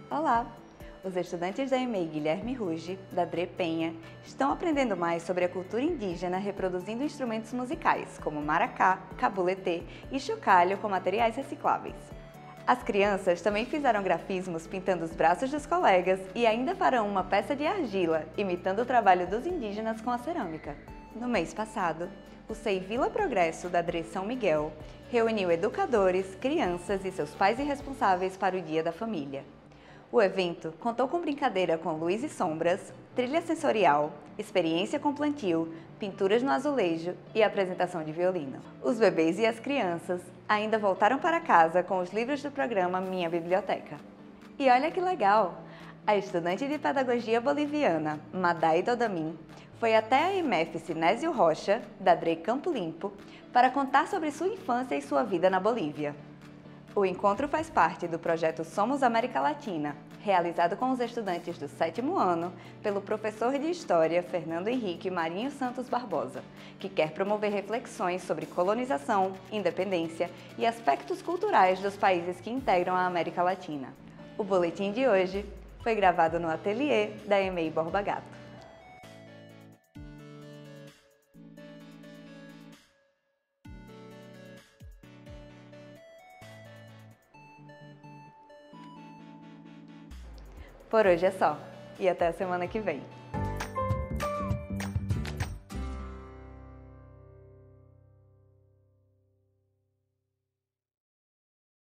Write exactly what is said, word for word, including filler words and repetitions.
Olá! Os estudantes da E M E I Guilherme Ruge, da Dre Penha, estão aprendendo mais sobre a cultura indígena reproduzindo instrumentos musicais, como maracá, cabuletê e chocalho com materiais recicláveis. As crianças também fizeram grafismos pintando os braços dos colegas e ainda farão uma peça de argila, imitando o trabalho dos indígenas com a cerâmica. No mês passado, o S E I Vila Progresso da Dre São Miguel reuniu educadores, crianças e seus pais e responsáveis para o Dia da Família. O evento contou com brincadeira com luz e sombras, trilha sensorial, experiência com plantio, pinturas no azulejo e apresentação de violino. Os bebês e as crianças ainda voltaram para casa com os livros do programa Minha Biblioteca. E olha que legal! A estudante de pedagogia boliviana, Madai Dodamin, foi até a E M E F Sinésio Rocha, da Dre Campo Limpo, para contar sobre sua infância e sua vida na Bolívia. O encontro faz parte do projeto Somos América Latina, realizado com os estudantes do sétimo ano pelo professor de História Fernando Henrique Marinho Santos Barbosa, que quer promover reflexões sobre colonização, independência e aspectos culturais dos países que integram a América Latina. O boletim de hoje foi gravado no ateliê da E M E I Borba Gato. Por hoje é só, e até a semana que vem.